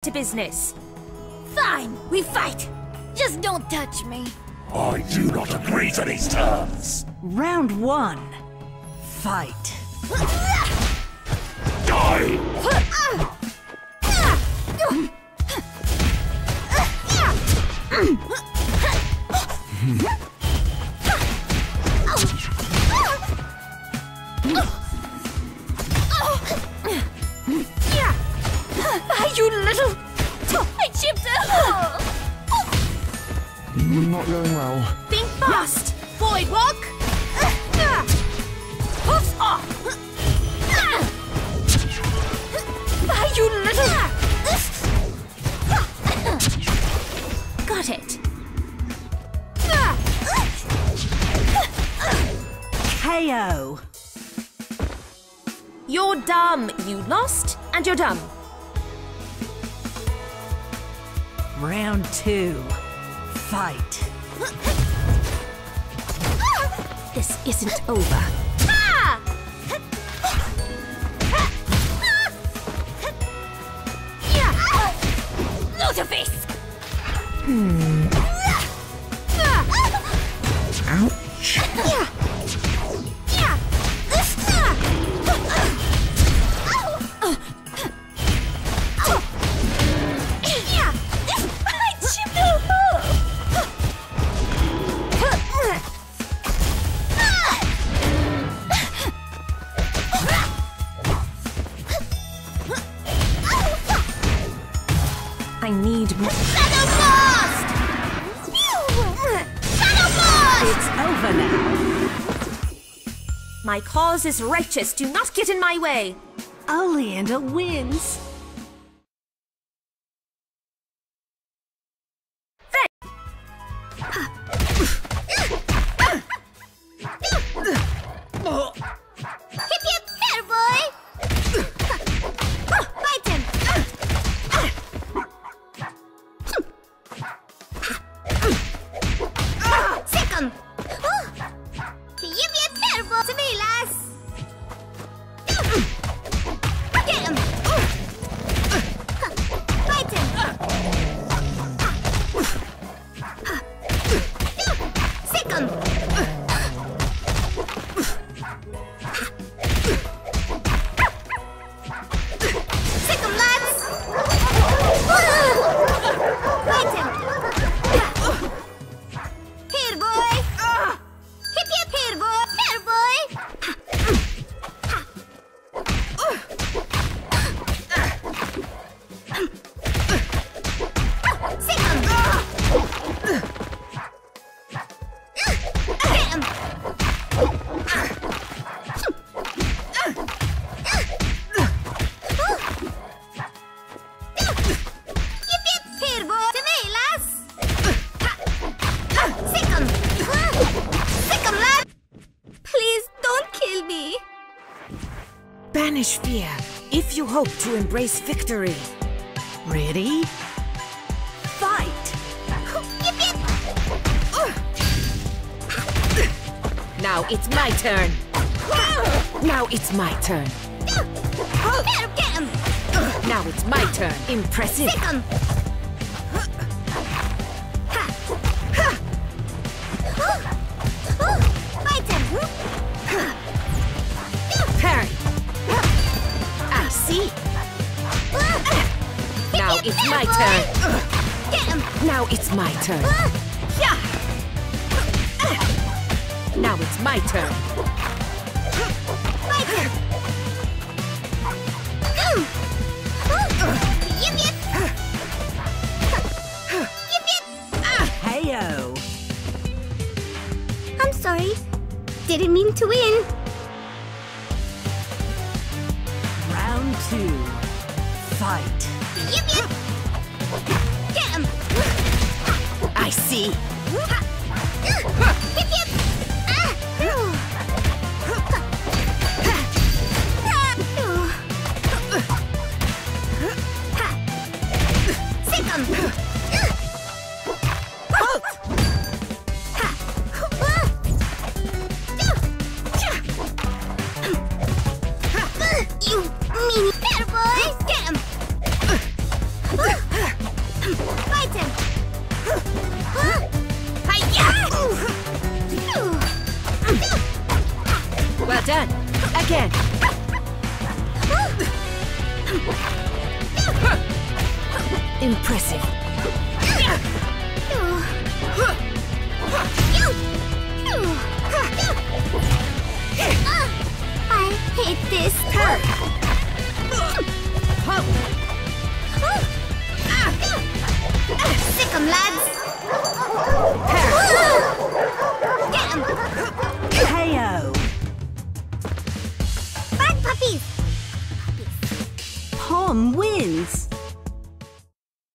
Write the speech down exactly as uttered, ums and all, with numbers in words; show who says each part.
Speaker 1: to business.
Speaker 2: Fine, we fight. Just don't touch me.
Speaker 3: I do not agree to these terms.
Speaker 4: Round one. Fight.
Speaker 3: Die!
Speaker 2: You little... I chipped it!
Speaker 5: Not going well.
Speaker 2: Think fast! Void walk! Hoofs off! You little...
Speaker 1: Got it.
Speaker 4: K O.
Speaker 1: You're dumb. You lost, and you're dumb.
Speaker 4: Round two. Fight.
Speaker 1: This isn't over.
Speaker 2: Notifice!
Speaker 4: Hmm.
Speaker 3: Ouch!
Speaker 1: I need more.
Speaker 2: Shadow Blast! Shadow Blast!
Speaker 4: It's over now.
Speaker 1: My cause is righteous. Do not get in my way.
Speaker 4: Oleander wins.
Speaker 2: Hip hip, hair boy! Fight him! Sick him! Hip hip, hair boy! Civilas! Get him! Fight him! Sick him! Sick him, lads! Fight him! Here, boy! Hip hip, here, boy! Here, boy! Sick him! Get him! Yip yip, here, boy! Civilas! Sick him! Sick him, lad! Please don't kill me!
Speaker 4: Banish fear if you hope to embrace victory. Ready? Fight!
Speaker 2: Yip yip!
Speaker 1: Now it's my turn. Now it's my turn.
Speaker 2: Get him, get him!
Speaker 1: Now it's my turn. Impressive.
Speaker 2: Sick him! Fight him!
Speaker 1: Parry. I see. Now
Speaker 2: Hip, hip,
Speaker 1: it's
Speaker 2: there,
Speaker 1: my
Speaker 2: boy.
Speaker 1: turn.
Speaker 2: Get him!
Speaker 1: Now it's my turn. Now it's my turn.
Speaker 2: Fight him! Yip yip! Yip yip!
Speaker 4: K O.
Speaker 2: I'm sorry. Didn't mean to win.
Speaker 4: Round two. Fight.
Speaker 2: Yip yip! Get him!
Speaker 1: I see.
Speaker 2: Yip yip! Ah! Sick him! You meanie bear boy! Get him!
Speaker 1: again. Impressive.
Speaker 2: I hate this. Sick 'em, lads.